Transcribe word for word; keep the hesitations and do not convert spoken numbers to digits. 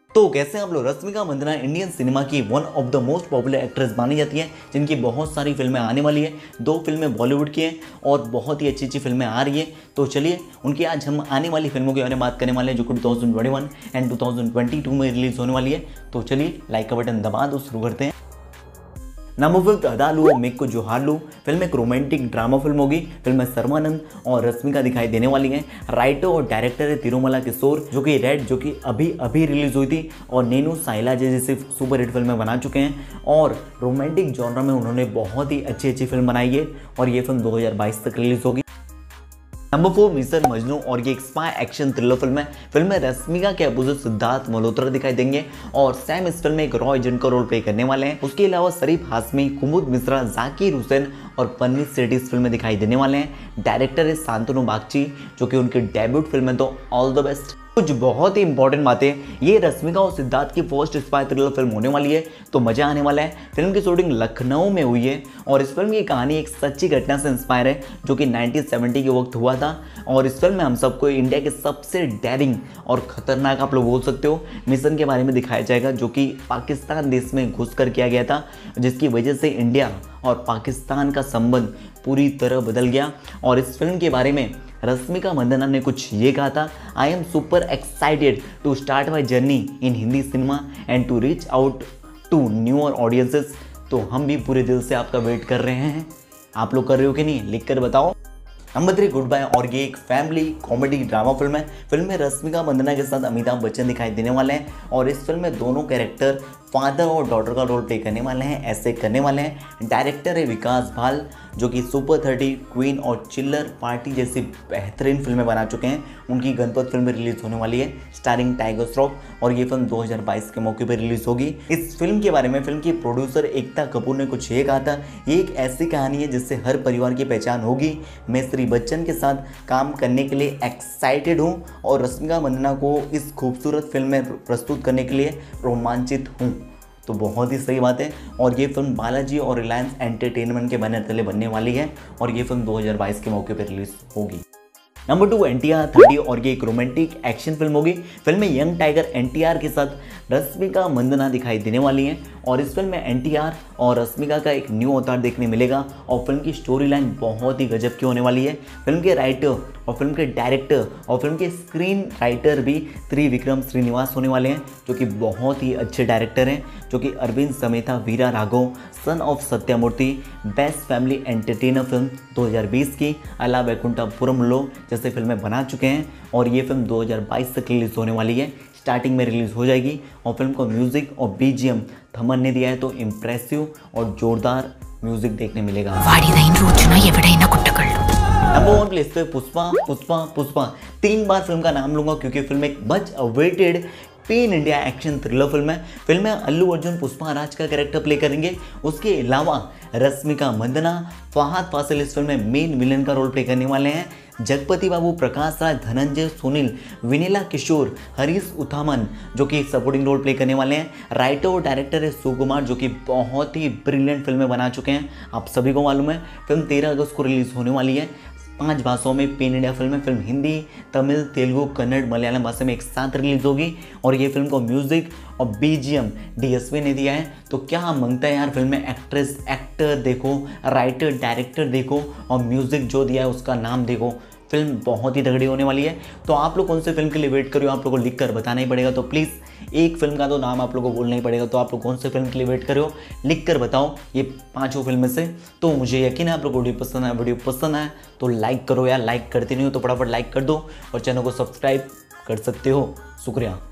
तो कैसे आप लोग, रश्मिका मंदाना इंडियन सिनेमा की one of the most popular actress मानी जाती है, जिनकी बहुत सारी फिल्में आने वाली है। दो फिल्में बॉलीवुड की हैं और बहुत ही अच्छी अच्छी फिल्में आ रही है। तो चलिए उनकी आज हम आने वाली फिल्मों के बारे में बात करने वाले हैं, जो कि two thousand twenty one and two thousand twenty two में रिलीज होने वाली है। तो चलिए लाइक का बटन दबा दो, शुरू करते हैं। नंबर फिफ्थ, अदा लू मेक को जोहार लू। फिल्म एक रोमांटिक ड्रामा फिल्म होगी। फिल्म में सर्वानंद और रश्मिका दिखाई देने वाली हैं। राइटर और डायरेक्टर है तिरुमला किशोर, जो कि रेड जो कि अभी अभी रिलीज हुई थी और नेनू साइला जैसी सुपर हिट फिल्में बना चुके हैं और रोमांटिक जॉनर में उन्होंने बहुत ही अच्छी अच्छी फिल्म बनाई है और ये फिल्म दो हज़ार बाईस तक रिलीज होगी। नंबर फोर, मिस्टर मजनू और ये एक स्पाई एक्शन थ्रिलर फिल्म है। फिल्म में रश्मिका के अपोजिट सिद्धार्थ मल्होत्रा दिखाई देंगे और सैम इस फिल्म में एक रॉ एजेंट का रोल प्ले करने वाले हैं। उसके अलावा शरीफ हाशमी, कुमुद मिश्रा, जाकिर हुसैन और पन्नीत सेठी इस फिल्म में दिखाई देने वाले हैं। डायरेक्टर है शांतनु बागची, जो कि उनकी डेब्यूट फिल्म है, तो ऑल द बेस्ट। कुछ बहुत ही इंपॉर्टेंट बातें, ये रश्मिका और सिद्धार्थ की फर्स्ट स्पाई थ्रिलर फिल्म होने वाली है, तो मजा आने वाला है। फिल्म की शूटिंग लखनऊ में हुई है और इस फिल्म की कहानी एक सच्ची घटना से इंस्पायर है, जो कि नाइनटीन सेवेंटी के वक्त हुआ था। और इस फिल्म में हम सबको इंडिया के सबसे डेयरिंग और खतरनाक, आप लोग बोल सकते हो, मिशन के बारे में दिखाया जाएगा, जो कि पाकिस्तान देश में घुस कर किया गया था, जिसकी वजह से इंडिया और पाकिस्तान का संबंध पूरी तरह बदल गया। और इस फिल्म के बारे में रश्मिका मंदाना ने कुछ ये कहा था, I am super excited to start my journey in Hindi cinema and to reach out to newer audiences. तो हम भी पूरे दिल से आपका वेट कर रहे हैं। आप लोग कर रहे हो कि नहीं, लिख कर बताओ। नंबर थ्री, गुड बाय और ये एक फैमिली कॉमेडी ड्रामा फिल्म है। फिल्म में रश्मिका मंदाना के साथ अमिताभ बच्चन दिखाई देने वाले हैं और इस फिल्म में दोनों कैरेक्टर फादर और डॉटर का रोल प्ले करने वाले हैं, ऐसे करने वाले हैं। डायरेक्टर है विकास भाल, जो कि सुपर थर्टी, क्वीन और चिल्लर पार्टी जैसी बेहतरीन फिल्में बना चुके हैं। उनकी गणपत फिल्म रिलीज होने वाली है, स्टारिंग टाइगर श्रॉफ, और ये फिल्म दो हज़ार बाईस के मौके पर रिलीज होगी। इस फिल्म के बारे में फिल्म की प्रोड्यूसर एकता कपूर ने कुछ ये कहा था, ये एक ऐसी कहानी है जिससे हर परिवार की पहचान होगी। मैं श्री बच्चन के साथ काम करने के लिए एक्साइटेड हूँ और रश्मिका मंदाना को इस खूबसूरत फिल्म में प्रस्तुत करने के लिए रोमांचित हूँ। तो बहुत ही सही बात है और ये फिल्म बालाजी और रिलायंस एंटरटेनमेंट के बैनर तले बनने वाली है और ये फिल्म दो हज़ार बाईस के मौके पर रिलीज होगी। Number two, N T R thirty और ये एक रोमांटिक एक्शन फिल्म होगी। फिल्म में young tiger N T R के साथ रश्मिका मंदाना दिखाई देने वाली हैं और इस फिल्म में एन टी आर और रश्मिका का एक न्यू अवतार देखने मिलेगा और फिल्म की स्टोरी लाइन बहुत ही गजब की होने वाली है। फिल्म के राइटर और फिल्म के डायरेक्टर और फिल्म के स्क्रीन राइटर भी त्रिविक्रम श्रीनिवास होने वाले हैं, जो कि बहुत ही अच्छे डायरेक्टर हैं, जो कि Aravinda Sametha Veera Raghava, son of Satyamurthy, best family entertainer film दो हज़ार बीस की, अला वैकुंठपुरम लो जैसे फिल्में बना चुके हैं और ये फिल्म दो हज़ार बाईस तक रिलीज होने वाली है, स्टार्टिंग में रिलीज हो जाएगी। और फिल्म को म्यूजिक और बीजीएम थमन ने दिया है, तो इम्प्रेसिव और जोरदार म्यूजिक देखने मिलेगा। नंबर वन प्लेस पे पुष्पा पुष्पा पुष्पा तीन बार फिल्म का नाम लूंगा, क्योंकि फिल्म एक much awaited pan India action thriller film है। फिल्म में अल्लू अर्जुन पुष्पा राज का कैरेक्टर प्ले करेंगे। उसके अलावा रश्मिका मंदाना, फहद फासिल इस फिल्म में मेन विलन का रोल प्ले करने वाले हैं। जगपति बाबू, प्रकाश राज, धनंजय, सुनील, विनीला किशोर, हरीश उथामन, जो कि सपोर्टिंग रोल प्ले करने वाले हैं। राइटर और डायरेक्टर है सुकुमार, जो कि बहुत ही ब्रिलियंट फिल्में बना चुके हैं, आप सभी को मालूम है। फिल्म तेरह अगस्त को रिलीज होने वाली है। पांच भाषाओं में पेन इंडिया फिल्म है। फिल्म हिंदी, तमिल, तेलुगु, कन्नड़, मलयालम भाषा में एक साथ रिलीज होगी और ये फिल्म को म्यूजिक और बीजीएम डीएसपी ने दिया है। तो क्या मांगता है यार, फिल्म में एक्ट्रेस, एक्टर देखो, राइटर, डायरेक्टर देखो और म्यूजिक जो दिया है उसका नाम देखो। फिल्म बहुत ही तगड़ी होने वाली है। तो आप लोग कौन से फिल्म के लिए वेट करो, आप लोगों को लिख कर बताना ही पड़ेगा। तो प्लीज़ एक फिल्म का तो नाम आप लोगों को बोलना ही पड़ेगा। तो आप लोग कौन से फिल्म के लिए वेट कर रहे हो, लिख कर बताओ ये पांचों फिल्म में से। तो मुझे यकीन है आप लोग को वीडियो पसंद है। वीडियो पसंद है तो लाइक करो यार, लाइक करते नहीं हो तो फटाफट लाइक कर दो और चैनल को सब्सक्राइब कर सकते हो। शुक्रिया।